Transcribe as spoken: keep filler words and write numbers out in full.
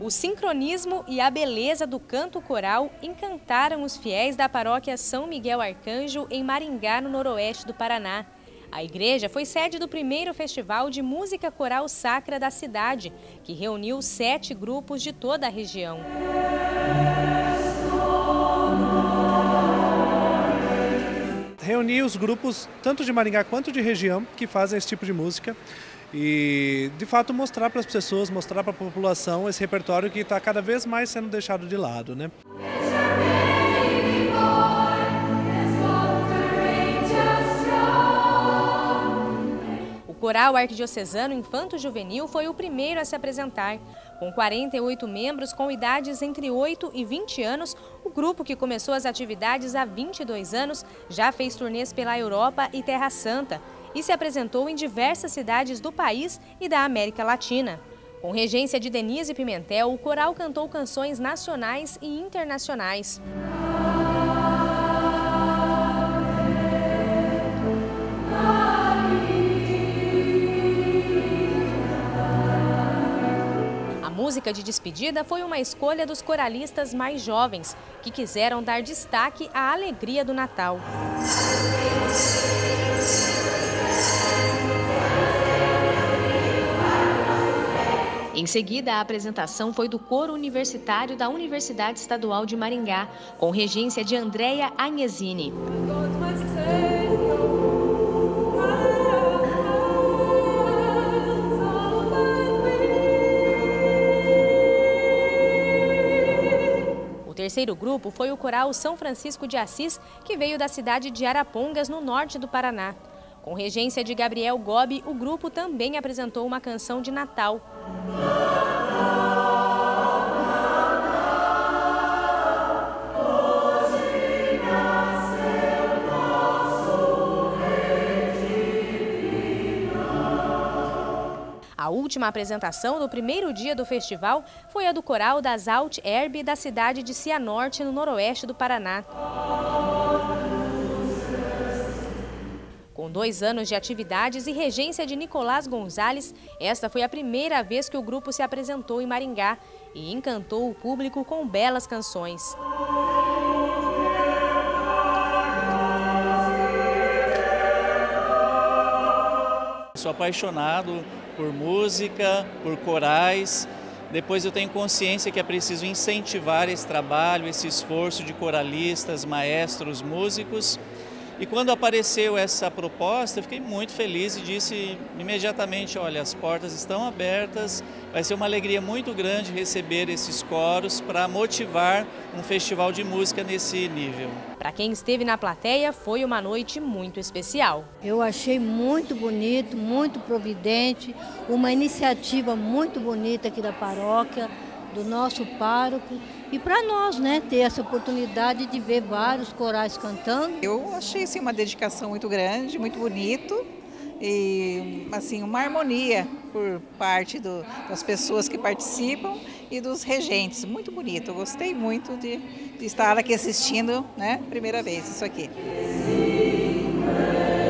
O sincronismo e a beleza do canto coral encantaram os fiéis da paróquia São Miguel Arcanjo, em Maringá, no noroeste do Paraná. A igreja foi sede do primeiro festival de música coral sacra da cidade, que reuniu sete grupos de toda a região. Reuni os grupos tanto de Maringá quanto de região que fazem esse tipo de música e, de fato, mostrar para as pessoas, mostrar para a população esse repertório que está cada vez mais sendo deixado de lado, né? O Coral Arquidiocesano Infanto Juvenil foi o primeiro a se apresentar. Com quarenta e oito membros com idades entre oito e vinte anos, o grupo, que começou as atividades há vinte e dois anos, já fez turnês pela Europa e Terra Santa e se apresentou em diversas cidades do país e da América Latina. Com regência de Denise Pimentel, o coral cantou canções nacionais e internacionais. A música de despedida foi uma escolha dos coralistas mais jovens, que quiseram dar destaque à alegria do Natal. Em seguida, a apresentação foi do Coro Universitário da Universidade Estadual de Maringá, com regência de Andréia Agnezini. O terceiro grupo foi o Coral São Francisco de Assis, que veio da cidade de Arapongas, no norte do Paraná. Com regência de Gabriel Gobi, o grupo também apresentou uma canção de Natal. A última apresentação do primeiro dia do festival foi a do coral das Alt Herb da cidade de Cianorte, no noroeste do Paraná. Com dois anos de atividades e regência de Nicolás Gonzalez, esta foi a primeira vez que o grupo se apresentou em Maringá e encantou o público com belas canções. Sou apaixonado por música, por corais. Depois eu tenho consciência que é preciso incentivar esse trabalho, esse esforço de coralistas, maestros, músicos. E quando apareceu essa proposta, eu fiquei muito feliz e disse imediatamente, olha, as portas estão abertas, vai ser uma alegria muito grande receber esses coros para motivar um festival de música nesse nível. Para quem esteve na plateia, foi uma noite muito especial. Eu achei muito bonito, muito providente, uma iniciativa muito bonita aqui da paróquia, do nosso pároco, e para nós, né, ter essa oportunidade de ver vários corais cantando. Eu achei assim, uma dedicação muito grande, muito bonito e assim, uma harmonia por parte do, das pessoas que participam e dos regentes. Muito bonito, eu gostei muito de, de estar aqui assistindo, né, primeira vez isso aqui.